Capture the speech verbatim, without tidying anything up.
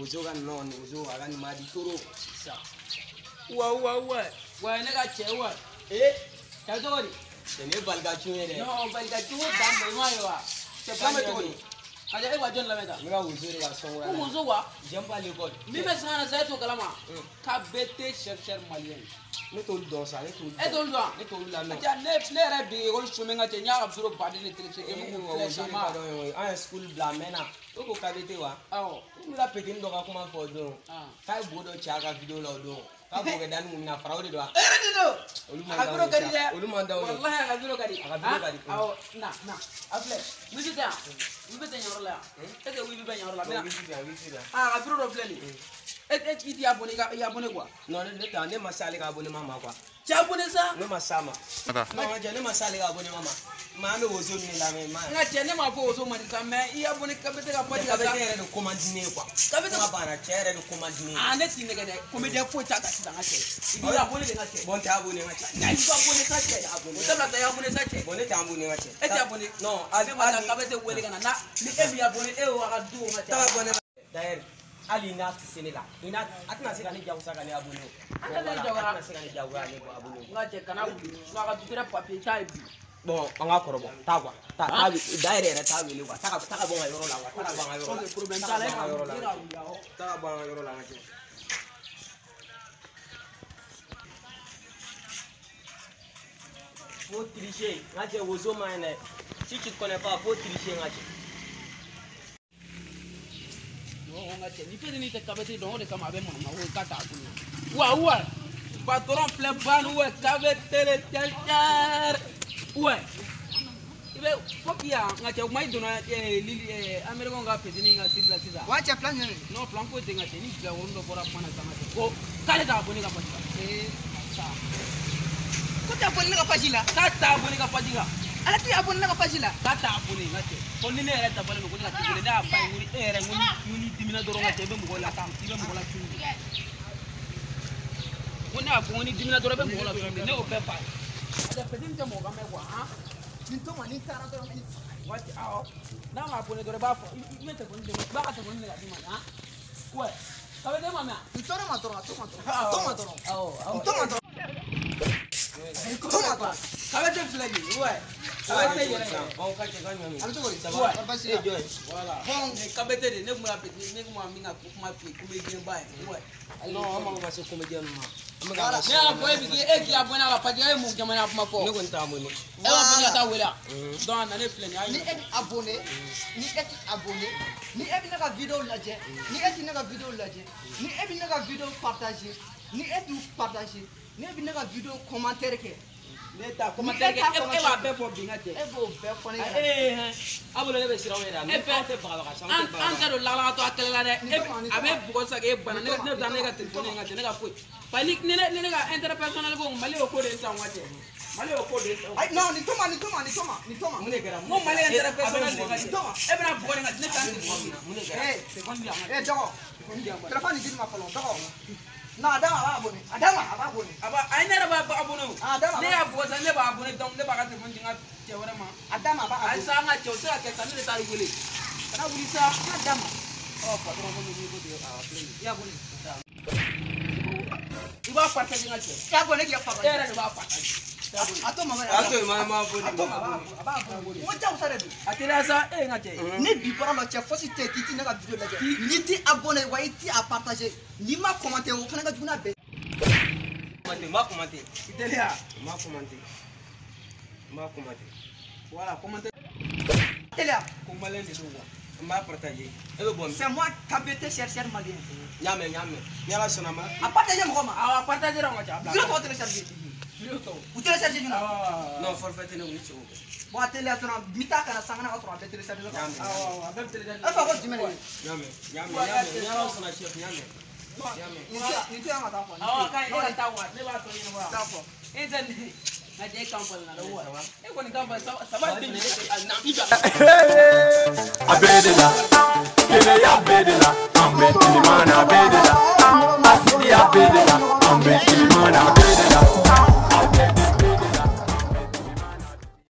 uzoga non uzoga agani madi toro sa wa wa wa wa ne ka che wa eh ta to ri tene balga chuere no balga chu dan me ma yo wa te ba me to ri aja e wa jon la meta mi ka uzore ka songo ko uzo wa jamba le god mi be sana za to kalama ka bete cher cher malien ne to do sa ne to e to ndo ne to la no aja ne ne re bi ko chume ngate nya ka buro ba de ne tele che e ko mo flesh uzore ma ka do en school bla mena o ko ka bete wa awo mi la pete ndo ka kuma fo do ah kai bodo chaga video la do ka bo ke dan mu na fraude do e re do olu aka buro kadi de olu manda o wallahi aka buro kadi aka buro kadi awo na na afle mi ti ta mi be ta nyoro la e ke wi bi be nyoro la wi bi wi bi ah aka buro do fle ni e e ti abonné ka abonné quoi non ne ta ne masale ka abonné mama quoi tu abonné ça ne masama non je ne masale ka abonné mama ma me wozo ni la me ma nga tiene ma fo wozo mani sa mais i abonné ka bete ka padi ka ka bete de commandiner quoi ka bete ma bana chere de commandiner ah ne ti ne ga de comédien fo ta ka ta nga che i abonné de nga che bon ta abonné nga che na i abonné sa che abonné ta ta abonné sa che bon ne ta abonné nga che e ti abonné non ali ma ta ka bete wele kana na ni e mi abonné e o ka du nga che ta abonné d'ailleurs ali na Sénégal ina atna se kani jawu saka ne abonné atna jawu atna se kani jawu ne ko abonné nga che kana ku nga ka tukira papier ta bi bon on va korobo ta quoi ta ta d'ailleurs ta wele quoi ta ta bon yoro la quoi ta bon yoro la problème ta la yoro la ta bon yoro la ngache faut tricher ngache wozo maine si tu connais pas faut tricher ngache no ngache ni pe ni te kabete don de kama be mona wo ka ta ku wa wa patron plein ban wa kabete le cher ouais ibe fokia ngache mai dona eh lili eh america nga pe ni nga sila sila wacha plan ni no plan ko te ngache ni ga wondo bora pana sama ko kale ta boni ka pati eh sa ko ta abonné ka page la ka ta boni ka pati ga ala ti abonné ka page la ka ta boni ngache ko ni ne re ta boni ko ni ka ti da ba ni e re ngoni ni dimina doro ngache be mo la kam ibe mo la chungu ngoni abu ni dimina doro be mo la chungu ne o be pa ada pedin te mo ga me wa ha nintoma ni tara doro ni wati awo na ma pone doro ba fo mete ko ni ba ka to ko ni la dima ha we ka be de ma ma ntoro ma doro toma doro awo toma doro awo awo toma doro toma doro ka be de flagi we ka be de yere on ka che ganyo mi ala to ko ça wa va basi eh joy voilà bon ne ka be de ne mo la pe ne mo mi na ko ma fi ko me bien ba we non on va se comédien ma Voilà. ne a fo e bi e ki abona ka pa je mo jamana ma fo ne ko nta mo ni e wa fanya ta wela don na ne flani ni ayi edi abonné ni edi abonné ni ebi na ka video lajɛ ni edi na ka video lajɛ ni ebi na ka video partager ni edi partager ni ebi na ka video commentaire kɛ ne ta commentaire ke e ba be fo bi ngate e b'o bɛɛ fɔ ne ɲɛna eh eh abolo ne be siraw yera ne fa te baga baga an an tɛ don lala to a kɛlɛ la dɛ a bɛ bugɔ sa k'e bana ne ne taa ne ka telefɔni ka cɛ ne ka foyi ba ni ne ne ne ka interpersonnel ko mali o ko de san waati mali o ko de san ayi non nin toma nin toma nin toma nin toma mun ne kɛra n ko mali interpersonnel de ka nin cɛ toma e bɛna bugɔ de ka ne taa telefɔni na mun ne kɛra eh telefɔni di a ma eh dɔgɔ téléphone di ma fɔlɔ dɔgɔ non a d'a ma a b'a abonné a d'a ma a b'a abonné a ba a ye ne yɛrɛ b'a abonné o a d'a ma ne y'a bugɔ sa ne b'a abonné donc ne b'a ka telefɔni di n ka cɛ wɛrɛ ma a d'a ma a b'a a ye abonné sa an ka cɛ o tɛ se ka kɛ sa ne de t'a wele kana wuli sa a d'a ma ɔ patron ko ne ko de a filɛ nin i y'a abonné i b'a partager n ka cɛ i y'a abonné k'i ka e partager yɛrɛ de b'a partager a to ma wɛrɛ a to ma ma bo a to ma a b'a a b'a abonné n ko jagosa de don a teliya sa e ye n ka cɛ ye ni bi bɔra la cɛ fosi tɛ yen k'i ti ne ka video lajɛ n'i ti abonné wa i ti a partager n'i ma commenter o fana ka jugu n'a bɛɛ commenter ma commenter i teliya ma commenter ma commenter voilà commenter teliya ko malien de don quoi ma partager e be bon c'est moi K B T chercheur malien nyame nyame ni ala sona ma a partager mɔgɔ ma awa partager n ka cɛ a bila video tɔgɔ télécharger video tɔw u télécharger ɲuna non forfait ne wuli cɛw bon a teliya dɔrɔn bi ta kana san kana ka sɔrɔ a bɛɛ télécharger la nyame awa awa a bɛɛ bɛ télécharger e fa ko jumɛn de ye nyame nyame nyame ni ala sona chef nyame nyame nin tɛ nin tɛ yan ka taa fɔ awa ka e ka taa wa ne b'a tɔ ɲɛnabɔ yan taa fɔ e tɛ ne nka cɛ e campagne na wa e kɔni campagne saba de ne na i ka Abedela, kele ya bedela, ambe kilimana bedela, asidi ya bedela, ambe kilimana bedela.